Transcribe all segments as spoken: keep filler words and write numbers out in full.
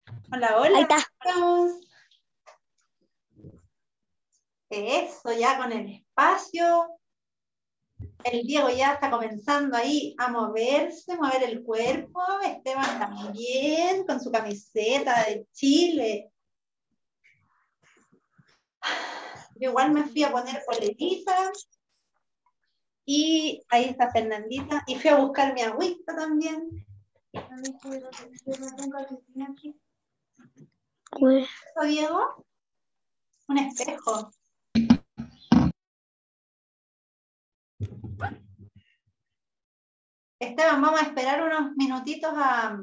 Hola, hola. Ahí está. Estamos. Eso, ya con el espacio. El Diego ya está comenzando ahí a moverse, mover el cuerpo. Esteban también, con su camiseta de Chile. Yo igual me fui a poner polerita. Y ahí está Fernandita. Y fui a buscar mi agüita también. Pues, ¿Eso, Diego? Un espejo. Esteban, vamos a esperar unos minutitos a,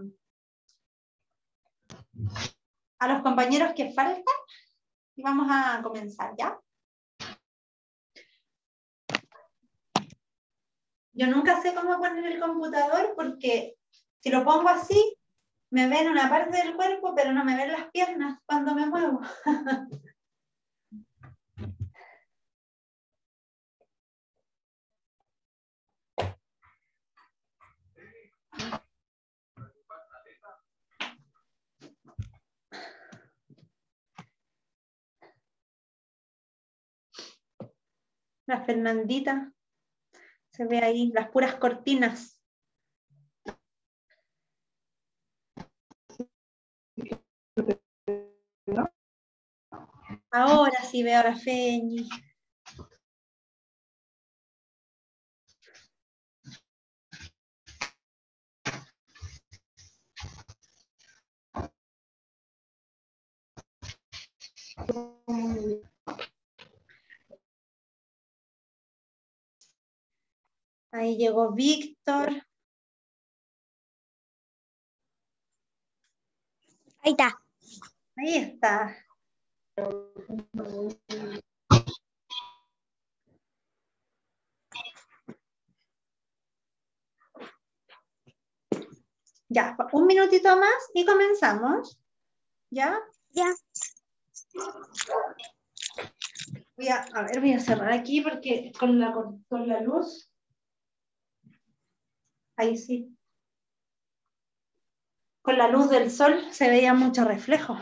a los compañeros que faltan y vamos a comenzar, ¿ya? Yo nunca sé cómo poner el computador porque si lo pongo así, me ven una parte del cuerpo, pero no me ven las piernas cuando me muevo. La Fernandita, se ve ahí, las puras cortinas. Ahora sí veo a la Feñi. Ahí llegó Víctor. ahí está. Ahí está. Ya, un minutito más y comenzamos. ¿Ya? Ya. Voy a, a ver, voy a cerrar aquí porque con la, con, con la luz. Ahí sí. Con la luz del sol se veía mucho reflejo.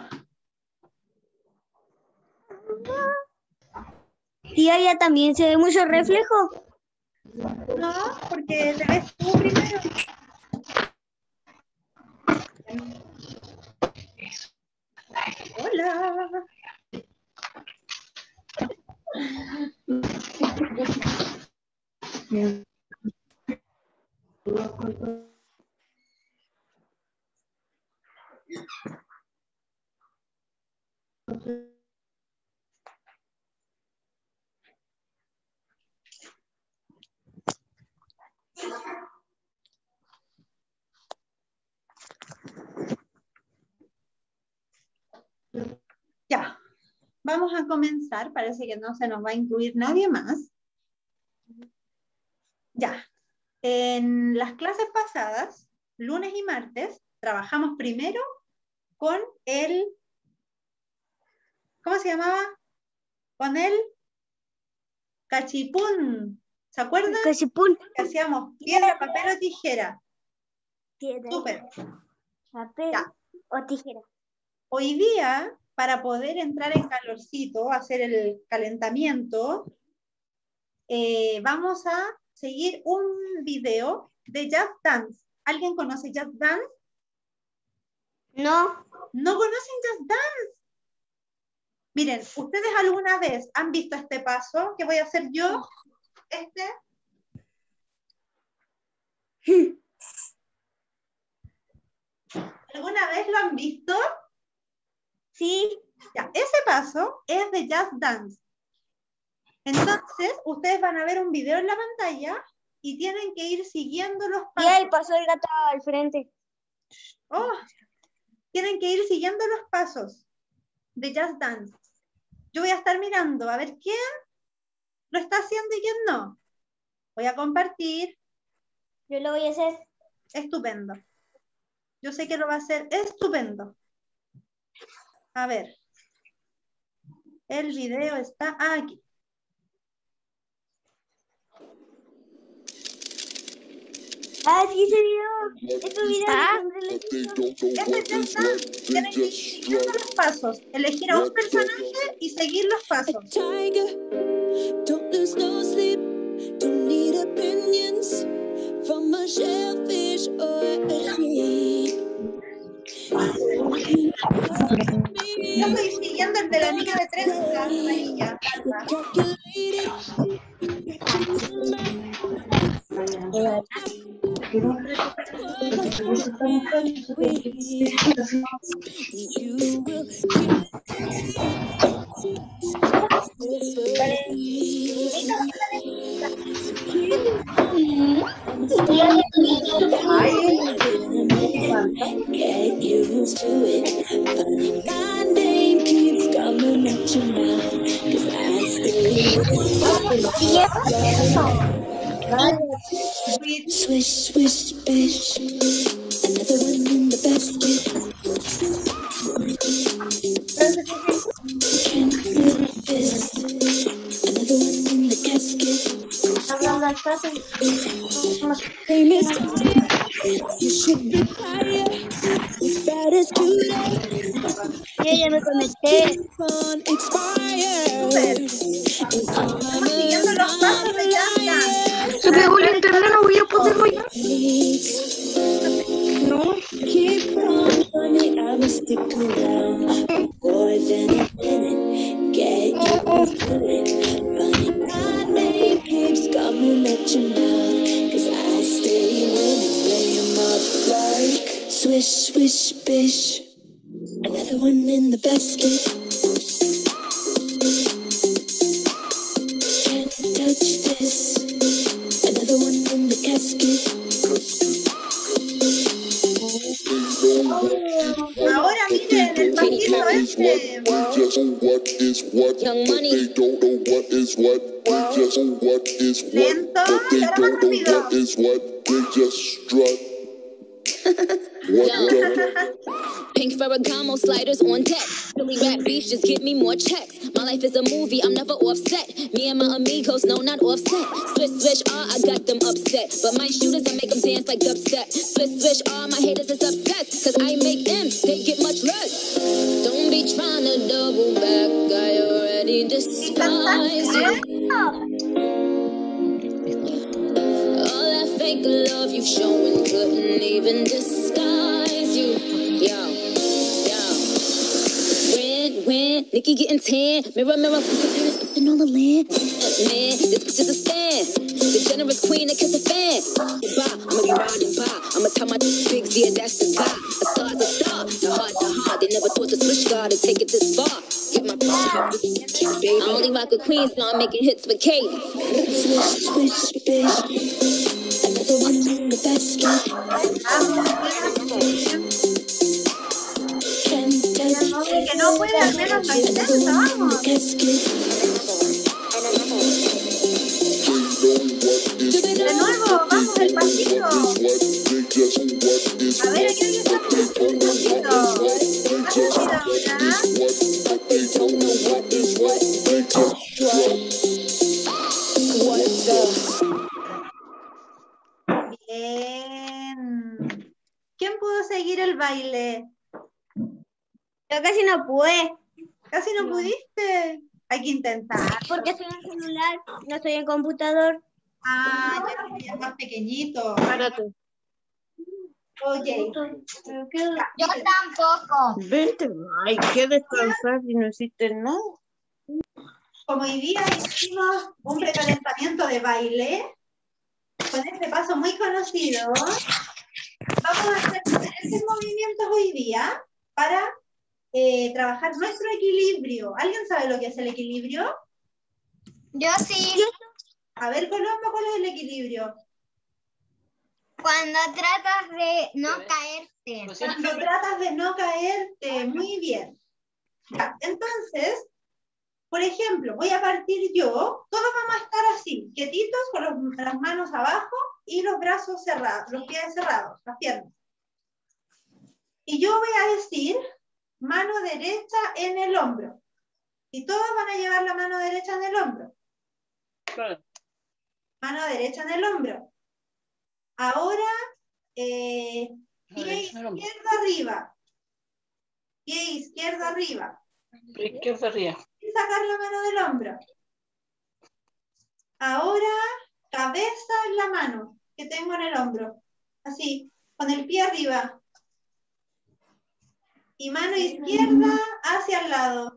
Y allá también se ve mucho reflejo. No, porque te ves tú primero. Hola. Ya, vamos a comenzar. Parece que no se nos va a incluir nadie más. Ya, en las clases pasadas, lunes y martes, trabajamos primero con el, ¿cómo se llamaba? Con el cachipún. ¿Se acuerdan? Cachipún. Que hacíamos piedra, papel o tijera. Piedra, Súper. papel Ya. o tijera. Hoy día, para poder entrar en calorcito, hacer el calentamiento, eh, vamos a seguir un video de Just Dance. ¿Alguien conoce Just Dance? No. ¿No conocen Just Dance? Miren, ¿ustedes alguna vez han visto este paso que voy a hacer yo? Este. ¿Alguna vez lo han visto? Sí. Ya, ese paso es de Just Dance. Entonces, ustedes van a ver un video en la pantalla y tienen que ir siguiendo los Y pasos. ahí pasó el gato al frente. Oh, tienen que ir siguiendo los pasos de Just Dance. Yo voy a estar mirando a ver quién lo está haciendo y quién no. Voy a compartir. Yo lo voy a hacer. Estupendo. Yo sé que lo va a hacer estupendo. A ver. El video está aquí. Ah, sí, ese video. Este video Ah. siempre lo Este ya está. Tienen que ir siguiendo los pasos. Elegir a un personaje y seguir los pasos. Tiger, don't lose no sleep, don't need opinions from a shellfish or a sheep. Yo estoy siguiendo el de la niña de trenza amarilla. You will get used to it. My name keeps coming at your mouth, 'cause I stay swish, swish, bish. Another one in the basket. Can't resist. Another one in the casket. Hey, Miss, you should be higher. That is cute. Yo ya me conecté. On expired. Estamos siguiendo los pasos de Jazz. Se pegó el internet, no voy a poder bailar. No. Keep on funny, I will stick around more than a minute. Get used to it. Funny, my name keeps coming at your mouth, 'cause I stay winning, lay 'em up like swish, swish, bish. Another one in the basket. Can't touch this. Another one in the casket. Ahora miren el pasito este. Just what is what, Young but Money. they don't know what is what. They just know what is what, Lento, but they pero don't know rápido. what is what. They just strut. What the? Pink Ferragamo sliders on deck. Philly rap beef, just give me more checks. My life is a movie, I'm never offset. Me and my amigos, no, not offset. Swish, swish, ah, I got them upset. But my shooters, I make them dance like dubstep. Swish, swish, ah, my haters is obsessed. Cause I make M's, they get much less. Don't be trying to double back, I already despise you. All that fake love you showing couldn't even disguise you. Yo, yo. When, when, Nikki getting tan. Mirror, mirror, who's the fairest up in all the land? Man, this bitch is a stand. The generous queen that kiss a fan. Bye, I'ma be riding by. I'ma tell my big Z, that's the guy. A star's a star, the heart, the heart. They never thought the switch guard would take it this far. Get my baby. I only rock with queens, so I'm making hits with Katie. Swish, swish, bitch. Another one in the basket. Can't touch El que no puede al menos lo intenta, vamos. De nuevo, vamos el pasito. A ver, aquí hay otro pasito. Bien. ¿Quién pudo seguir el baile? Yo casi no pude. Casi no pudiste. Hay que intentar. Porque estoy en celular, no estoy en computador. Ah, ya es más pequeñito. Espérate. Oye. Yo tampoco. Vente, hay que descansar y no hiciste nada. Como hoy día hicimos un precalentamiento de baile, con este paso muy conocido, vamos a hacer diferentes movimientos hoy día para eh, trabajar nuestro equilibrio. ¿Alguien sabe lo que es el equilibrio? Yo sí. A ver, Colombo, ¿cuál es el equilibrio? Cuando tratas de no caerte. Cuando tratas de no caerte, muy bien. Ya, entonces, por ejemplo, voy a partir yo, todos vamos a estar así, quietitos, con los, las manos abajo y los brazos cerrados, los pies cerrados, las piernas. Y yo voy a decir, mano derecha en el hombro. Y todos van a llevar la mano derecha en el hombro. Claro. Mano derecha en el hombro. Ahora, eh, pie izquierdo arriba. Pie izquierdo arriba. Pie izquierdo arriba. Y sacar la mano del hombro. Ahora, cabeza en la mano que tengo en el hombro. Así, con el pie arriba. Y mano izquierda hacia el lado.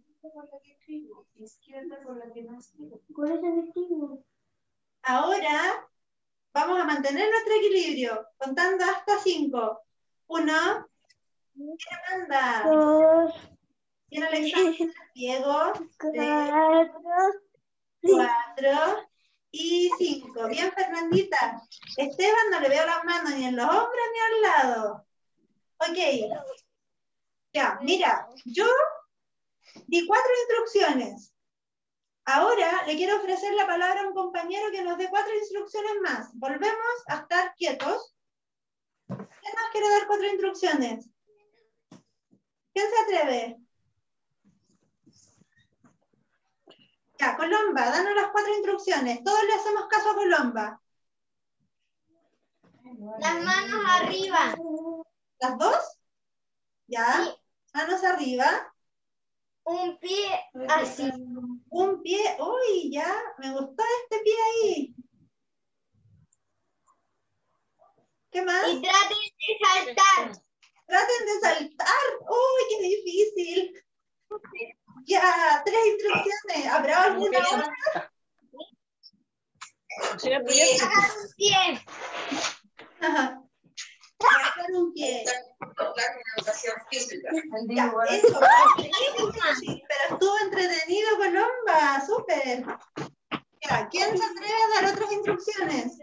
Ahora vamos a mantener nuestro equilibrio, contando hasta cinco. Uno. ¿Quién manda? Dos, ¿Quién Alexander? Diego. Tres, cuatro, cuatro y cinco. Bien, Fernandita. Esteban, no le veo las manos ni en los hombros ni al lado. Ok. Ya, mira, yo di cuatro instrucciones. Ahora le quiero ofrecer la palabra a un compañero que nos dé cuatro instrucciones más. Volvemos a estar quietos. ¿Quién nos quiere dar cuatro instrucciones? ¿Quién se atreve? Ya, Colomba, danos las cuatro instrucciones. Todos le hacemos caso a Colomba. las manos arriba. ¿Las dos? Ya. Manos arriba. Un pie así. Un pie. Uy, ya. Me gustó este pie ahí. ¿Qué más? Y traten de saltar. Traten de saltar. Uy, qué difícil. Ya, tres instrucciones. ¿Habrá alguna otra? Sí, Y hagan un pie. Ajá. Sacar un pie. Ya, eso. Sí, pero estuvo entretenido, Colomba. Súper. Ya, ¿quién se atreve a dar otras instrucciones?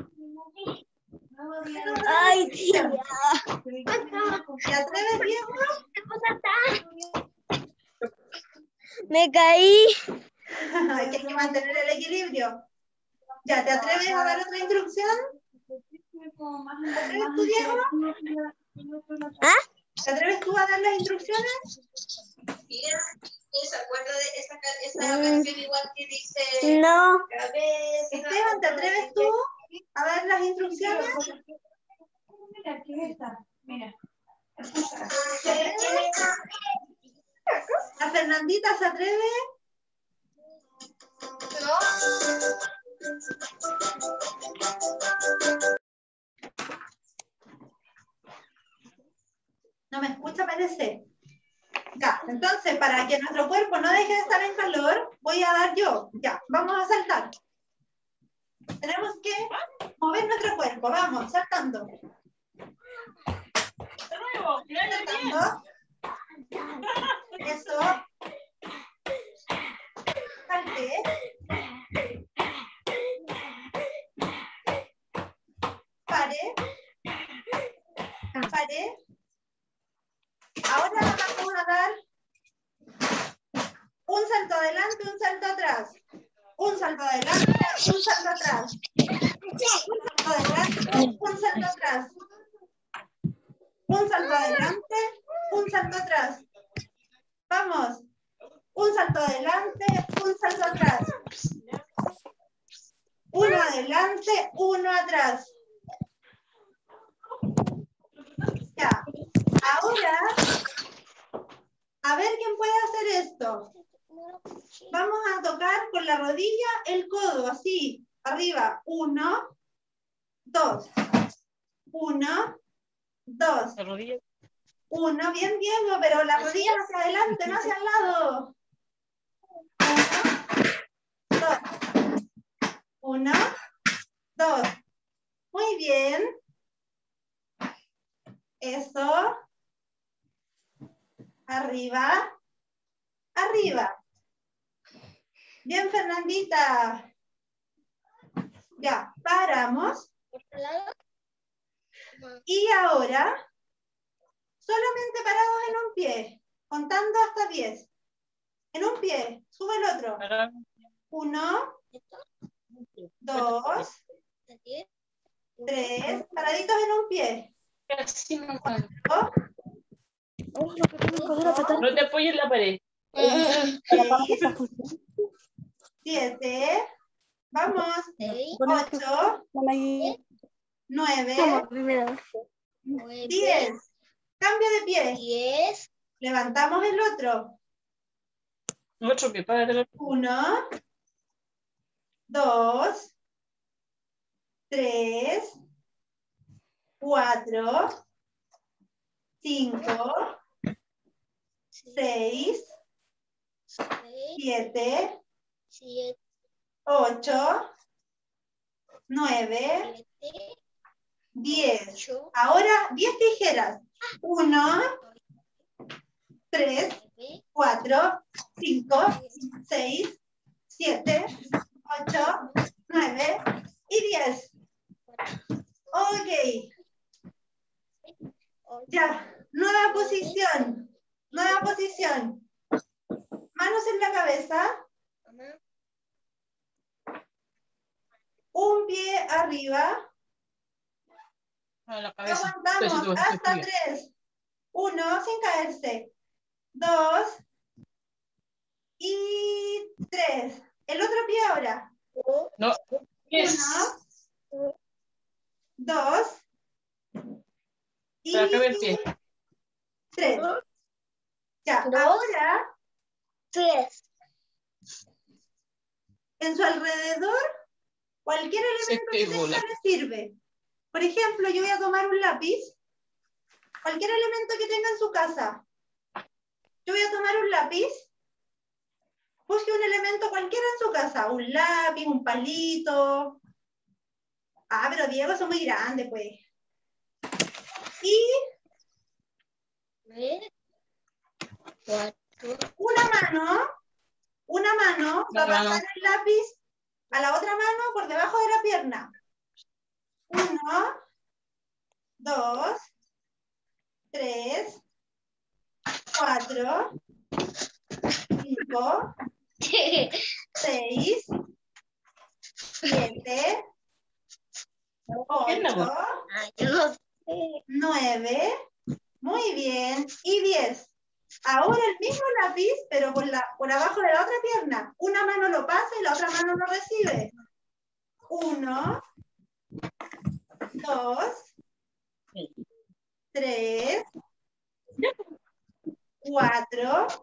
Ay, tía. ¿Te atreves, Diego? Me caí. Hay que mantener el equilibrio. Ya, ¿te atreves a dar otra instrucción? ¿Te atreves tú, Diego? ¿Ah? ¿Te atreves tú a dar las instrucciones? ¿Se acuerda de esa, esa canción igual que dice? No. Esteban, ¿te atreves tú a dar las instrucciones? Mira, aquí está. Mira. ¿La Fernandita se atreve? No me escucha, parece. Ya, entonces, para que nuestro cuerpo no deje de estar en calor, voy a dar yo. Ya, vamos a saltar. Tenemos que mover nuestro cuerpo. Vamos, saltando. Saltando. Eso. Salte. Pare. Pare. Ahora vamos a dar un salto adelante, un salto atrás. Un salto adelante, un salto atrás. Un salto adelante, un salto atrás. Un salto adelante, un salto atrás. Vamos. Un salto adelante, un salto atrás. Uno adelante, uno atrás. Ya. Ahora, a ver quién puede hacer esto. Vamos a tocar con la rodilla el codo, así, arriba. Uno, dos. Uno, dos. La rodilla. Uno, bien, Diego, pero la rodilla hacia adelante, no hacia el lado. Uno, dos. Uno, dos. Muy bien. Eso. Arriba. Arriba. Bien, Fernandita. Ya, paramos. Y ahora, solamente parados en un pie, contando hasta diez. En un pie, sube el otro. Uno, dos, tres, paraditos en un pie. Cuatro, No te apoyes en la pared. seis, siete, vamos, ocho, nueve, Como primero. diez. Cambio de pie. diez. Levantamos el otro. Otro que para de Uno, dos, tres, cuatro, cinco, seis, siete, siete, ocho, nueve, diez. ocho, Ahora diez tijeras. Uno, tres, cuatro, cinco, seis, siete, ocho, nueve y diez. Ok. Ya. Nueva posición. Nueva posición. Manos en la cabeza. Un pie arriba. a la cabeza. Aguantamos hasta tres. Uno, sin caerse. Dos. Y tres. El otro pie ahora. No. Yes. Uno. Dos. Y Pero acá ve el pie. tres. Ya, Dos. ahora tres. en su alrededor, cualquier elemento que Este bola. tenga le sirve. Por ejemplo, yo voy a tomar un lápiz. Cualquier elemento que tenga en su casa. Yo voy a tomar un lápiz. Busque un elemento cualquiera en su casa. Un lápiz, un palito. Ah, pero Diego, son muy grandes, pues. Y Tres, cuatro, una mano, una mano va a La mano. pasar el lápiz a la otra mano por debajo de la pierna. Uno, dos, tres, cuatro, cinco, seis, siete, ¿Quién la ocho, ah, yo no sé. nueve, muy bien, y diez. Ahora el mismo lápiz, pero por, la, por abajo de la otra pierna. Una mano lo pasa y la otra mano lo recibe. Uno, dos, tres, cuatro,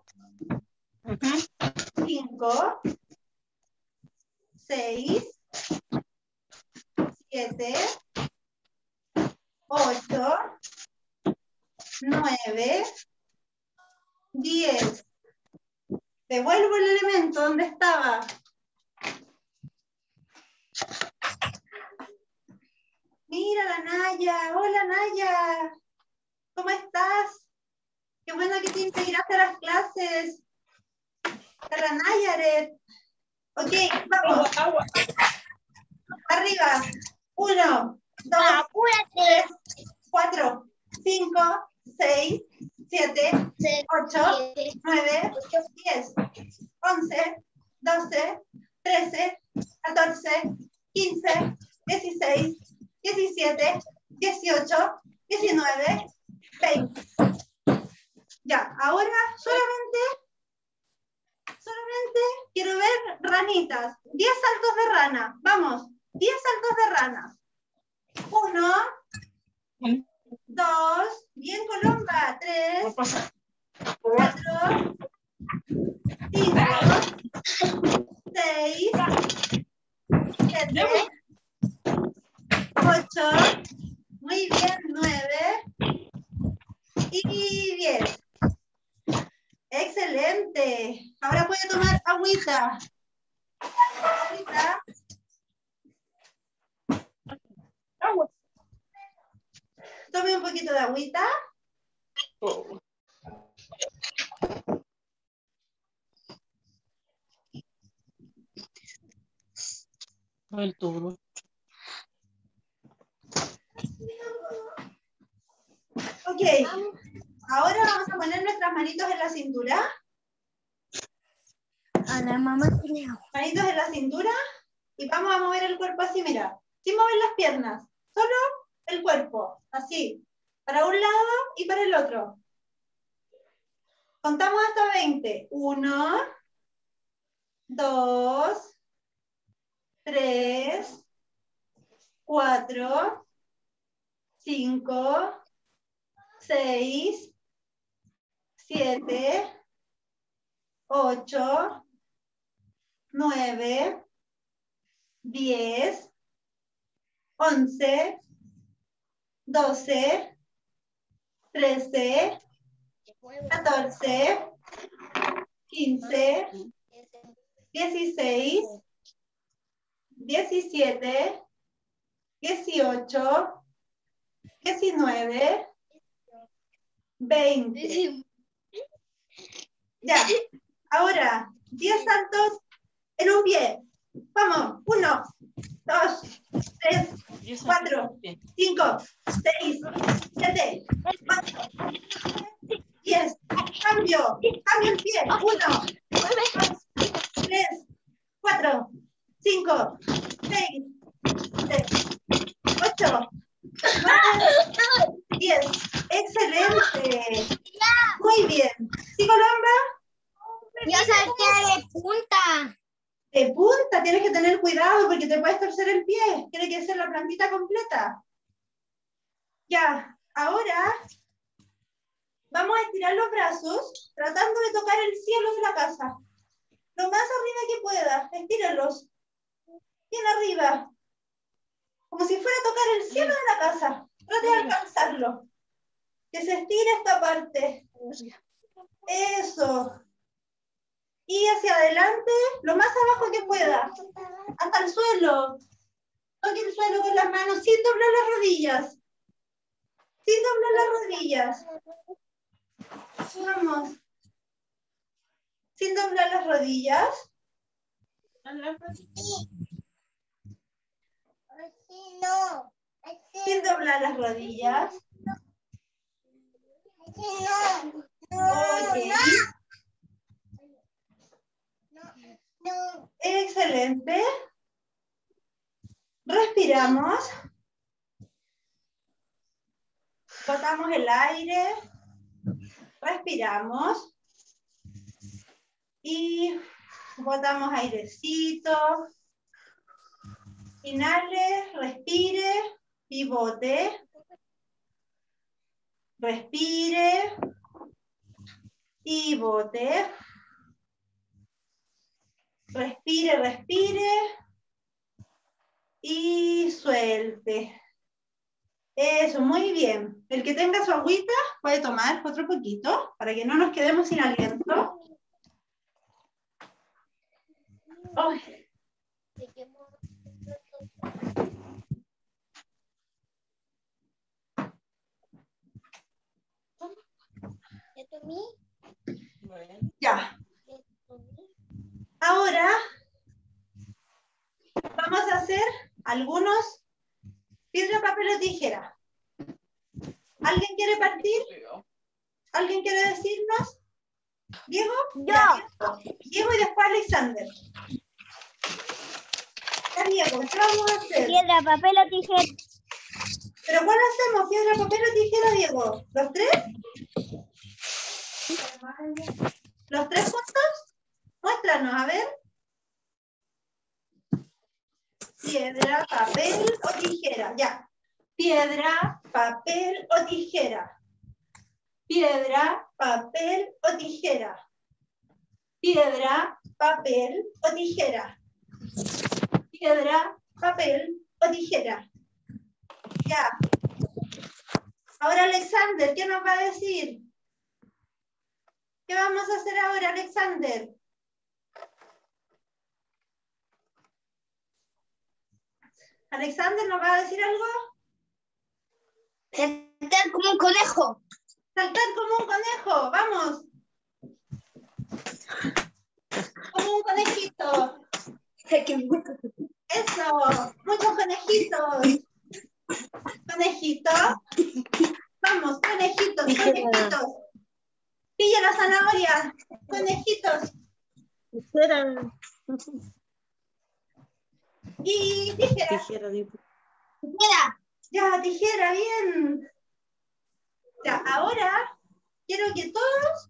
cinco, seis, siete, ocho, nueve, diez. Devuelvo el elemento donde estaba. Mira la Naya. Hola Naya. ¿Cómo estás? Qué bueno que te integraste a las clases. A la Nayaret. Ok, vamos. Agua, agua. Arriba. Uno, dos, Apúrate. tres, cuatro, cinco, seis, siete, ocho, nueve, diez, once, doce, trece, catorce, quince, dieciséis, diecisiete, dieciocho, diecinueve, veinte. Ya, ahora solamente, solamente quiero ver ranitas. diez saltos de rana. Vamos, diez saltos de rana. Uno, dos, bien Colomba, tres, cuatro, cinco, seis, siete, ocho, muy bien, nueve y diez. Excelente. Ahora puede tomar agüita. Agüita. Agua. Tome un poquito de agüita. Oh. El tubo. Ok. Ahora vamos a poner nuestras manitos en la cintura. A la mamá tiene agua. Manitos en la cintura. Y vamos a mover el cuerpo así, mira. Sin mover las piernas. Solo el cuerpo. Así. Para un lado y para el otro. Contamos hasta veinte. Uno. Dos. Tres. Cuatro. cinco, seis, siete, ocho, nueve, diez, once, doce, trece, catorce, quince, dieciséis, diecisiete, dieciocho, diecinueve, veinte. Ya, ahora, diez saltos en un pie. Vamos, uno, dos, tres, cuatro, cinco, seis, siete, ocho, diez. Cambio, cambio el pie. Uno, dos, tres, cuatro, cinco, seis, siete, ocho, nueve, diez. Excelente. Muy bien. ¿Sí, Colomba? Yo salté de punta. De punta, tienes que tener cuidado porque te puedes torcer el pie. Tiene que ser la plantita completa. Ya, ahora vamos a estirar los brazos tratando de tocar el cielo de la casa. Lo más arriba que pueda, estíralos. Bien arriba. Como si fuera a tocar el cielo de la casa. Trate de alcanzarlo. Que se estire esta parte. Eso. Y hacia adelante, lo más abajo que pueda. Hasta el suelo. Toque el suelo con las manos sin doblar las rodillas. Sin doblar las rodillas. Vamos. Sin doblar las rodillas. Sin doblar las rodillas. Ok. Excelente. Respiramos. Botamos el aire. Respiramos. Y botamos airecito. Inhale, respire y bote. Respire y bote. Respire, respire y suelte. Eso, muy bien. El que tenga su agüita puede tomar otro poquito para que no nos quedemos sin aliento. Ay. Ya. Ahora vamos a hacer algunos piedra, papel o tijera. ¿Alguien quiere partir? ¿Alguien quiere decirnos? ¿Diego? Yo. Diego y después Alexander. Ya, Diego, ¿qué vamos a hacer? Piedra, papel o tijera. ¿Pero cuál hacemos? ¿Piedra, papel o tijera, Diego? ¿Los tres? ¿Los tres juntos? Muéstranos, a ver. Piedra, papel o tijera. Ya. Piedra, papel o tijera. Piedra, papel o tijera. Piedra, papel o tijera. Piedra, papel o tijera. Ya. Ahora Alexander, ¿qué nos va a decir? ¿Qué vamos a hacer ahora, Alexander? ¿Alexander nos va a decir algo? Saltar como un conejo. Saltar como un conejo, vamos. Como un conejito. Eso, muchos conejitos. Conejito. Vamos, conejitos, conejitos. Pilla la zanahoria. Conejitos. Y tijera. Tijera, digo. Tijera. Ya, tijera, bien. Ya, ahora quiero que todos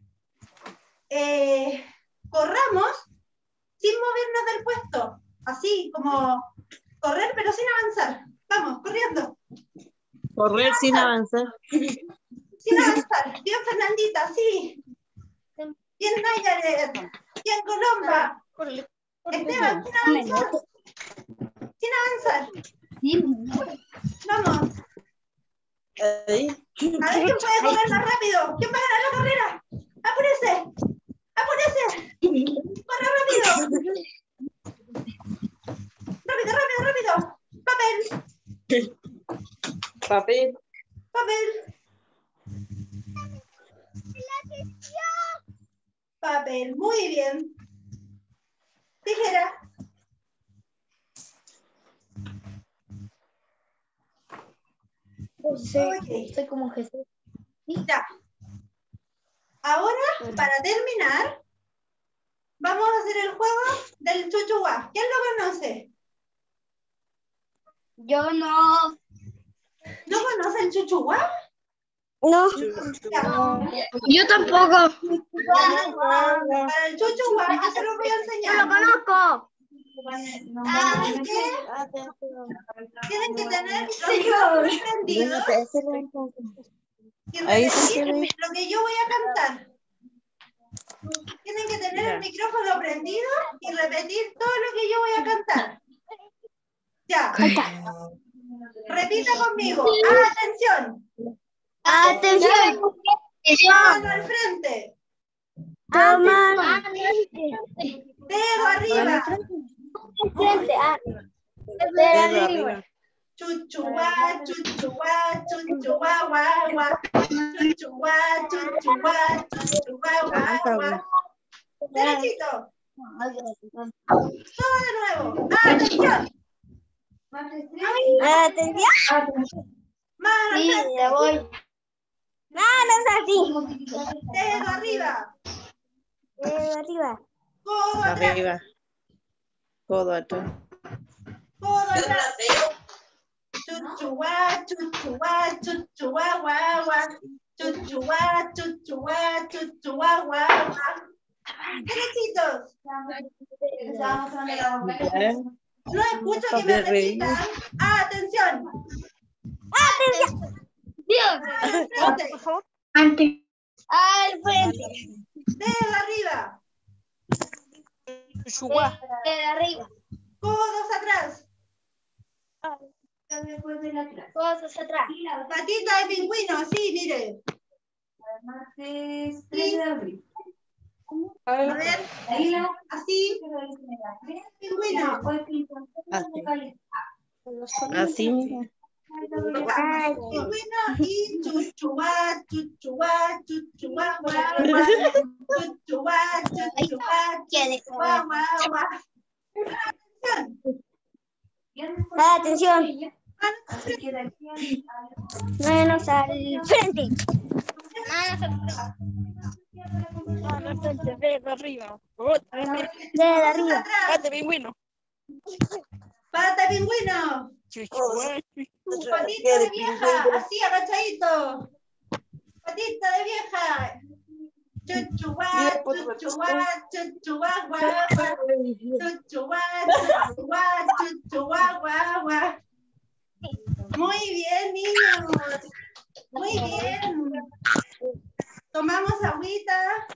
eh, corramos sin movernos del puesto. Así como correr, pero sin avanzar. Vamos, corriendo. Correr sin avanzar. Sin avanzar. Bien, Fernandita, sí. Bien, Nayaret. Bien, Colomba. Esteban, sin avanzar. Sin avanzar. Vamos. Ahí. A ver quién puede correr más rápido. ¿Quién va a ganar la carrera? ¡Apúrese! ¡Apúrese! ¡Corre rápido! ¡Rápido, rápido, rápido! ¡Papel! Papel. ¡Papel! Papel, muy bien. Tijera. Ok. Soy como Jesús. Ya. Ahora, para terminar, vamos a hacer el juego del chuchuá. ¿Quién lo conoce? Yo no. ¿No conoce el chuchuá? No. Ya. Yo tampoco. Para el chuchuá, yo se lo voy a enseñar. conozco. Así que tienen que tener los micrófonos prendidos y Ahí sí repetir se lo que yo voy a cantar. Tienen que tener el micrófono prendido y repetir todo lo que yo voy a cantar. Ya. Repita conmigo. ¡Atención! Atención. Mano al frente. Toma. Dedo arriba. Frente. Ah. Dedo arriba. Chuchuá, chuchuá, chuchuá, guá, guá. Chuchuá, chuchuá, chuchuá, guá, guá. Derechito. Todo de nuevo. ¡Atención! Atención. Mano al Sí, frente. ya voy. Manos así. Dedo arriba. Dedo arriba. Codo atrás. Arriba. Codo atrás. Codo atrás. Chuchuá, chuchuá, chuchuá, guá, guá. Chuchuá, chuchuá, chuchuá, guá, guá. Derechitos. No escucho que me repitan. ¡Atención! Dios. Al frente. Antes. Al frente. Dedo arriba. De arriba. Codos atrás. Cosas atrás. Patita de pingüino, así, mire. Sí. A ver, así. Pingüino. Así. Así. Pingüino y chuchuá, chuchuá, chuchuá, guá, guá. Chuchuá, chuchuá, chuchuá, guá, guá. Atención. Atención. Manos al frente. Manos al frente. Manos al frente. Dedo arriba. Dedo arriba. Atrás. Pingüino. Pata de pingüino. Patita de vieja, así agachadito. Patita de vieja. Chuchuá, chuchuá, chuchuá, guá, guá. Chuchuá, chuchuá, chuchuá, guá, guá. Muy bien, niños. Muy bien. Tomamos agüita.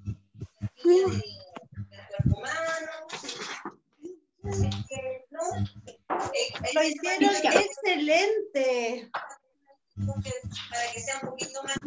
Lo hicieron excelente. Para que sea un poquito más.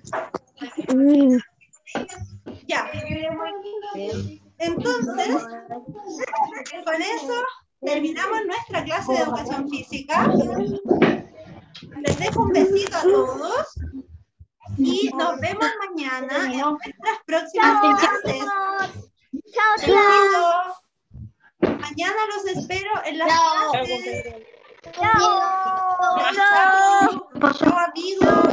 Ya. Entonces, con eso terminamos nuestra clase de educación física. Les dejo un besito a todos y nos vemos mañana en nuestras próximas clases. Chao, Besito. Mañana los espero en las clases. Chao. Chao, amigos.